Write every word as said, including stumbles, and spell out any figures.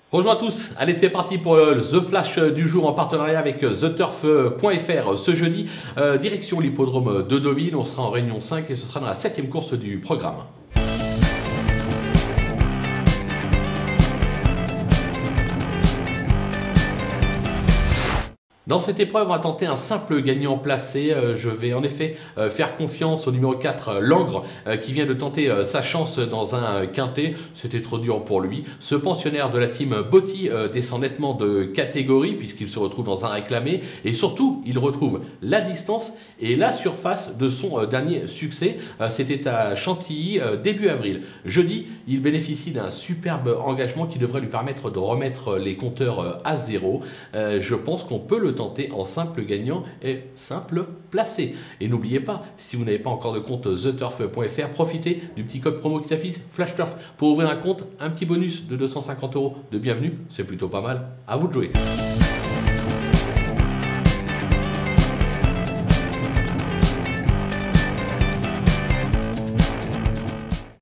Bonjour à tous, allez c'est parti pour le The Flash du jour en partenariat avec the turf point f r ce jeudi, euh, direction l'hippodrome de Deauville, on sera en réunion cinq et ce sera dans la septième course du programme. Dans cette épreuve, on va tenter un simple gagnant placé. Euh, je vais en effet euh, faire confiance au numéro quatre, euh, Langres, euh, qui vient de tenter euh, sa chance dans un euh, quintet. C'était trop dur pour lui. Ce pensionnaire de la team Botti euh, descend nettement de catégorie puisqu'il se retrouve dans un réclamé. Et surtout, il retrouve la distance et la surface de son euh, dernier succès. Euh, C'était à Chantilly euh, début avril. Jeudi, il bénéficie d'un superbe engagement qui devrait lui permettre de remettre les compteurs euh, à zéro. Euh, je pense qu'on peut le tenter en simple gagnant et simple placé. Et n'oubliez pas, si vous n'avez pas encore de compte the turf point f r, profitez du petit code promo qui s'affiche, FlashTurf, pour ouvrir un compte, un petit bonus de deux cent cinquante euros de bienvenue, c'est plutôt pas mal, à vous de jouer.